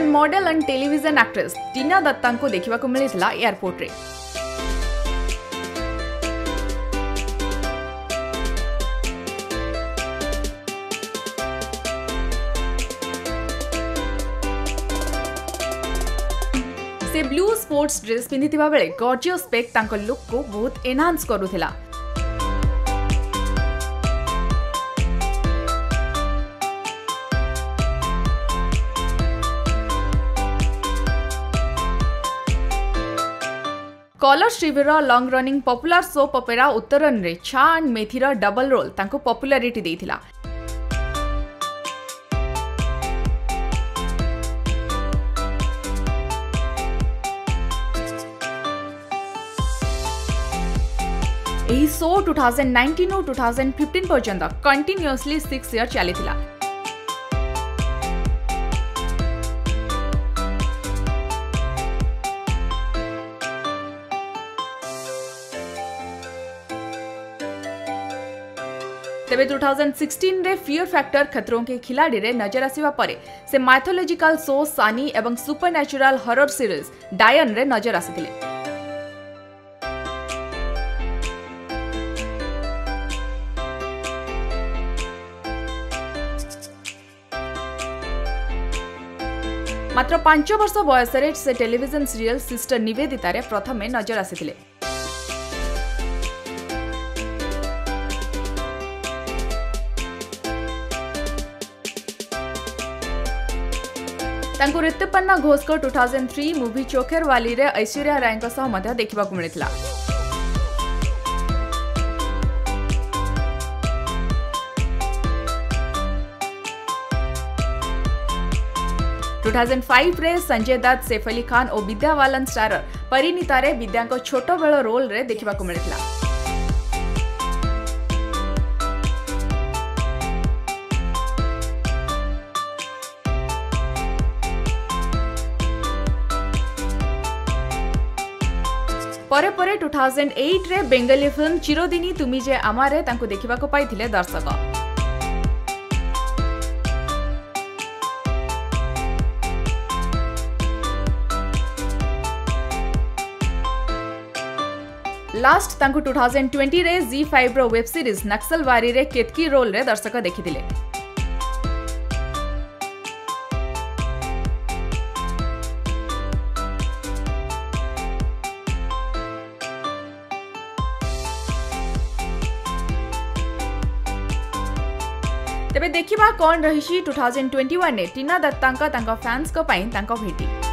Indian model and television actress Tina Datta को देखा मिलता एयरपोर्ट रे। से ब्लू स्पोर्ट्स ड्रेस पिंधिथिबा बेले गॉर्जियस पेक तांको लुक को बहुत एनहांस करूथिला। Colors TV long running popular soap opera Uttaran रे छा एंड मेथीर डबल रोल तांको पॉपुलैरिटी देथिला। एही शो 2019 और 2015 पर्यंत कंटिन्यूअसली 6 इयर चलीथिला। तेबे 2016 रे फियर फैक्टर खतरों के खिलाड़ी रे नजर आसीबा परे से माइथोलॉजिकल शो सानी एवं सुपरनैचुरल हॉरर सीरीज डायन रे नजर आसीथिले। मात्र 5 वर्ष बयस रे से टेलीविजन सीरियल सिस्टर निवेदिता रे प्रथमे नजर आसीथिले। तांको ऋतुपर्णा घोष को 2003 मूवी चोखेर वाली रे ऐश्वर्या राय सह मध्य देखा मिलता। टू 2005 रे संजय दत्त, सैफ अली खान और विद्या बालन स्टारर परिणीता रे विद्या को छोट बेल रोल रे देखा मिलता। परे परे 2008 रे बेंगली फिल्म चिरोदिनी तुमी जे आमारे तांको देखिबा को पाइथिले दर्शक। लास्ट तांको 2020 रे Z5 रो वेब सीरीज नक्सलवारी रे केतकी रोल रे दर्शक देखिथिले। तेबे देखिबा कौन रहिशी 2021 ने टीना दत्ता तांका फैंस को पाई तांका भेटी।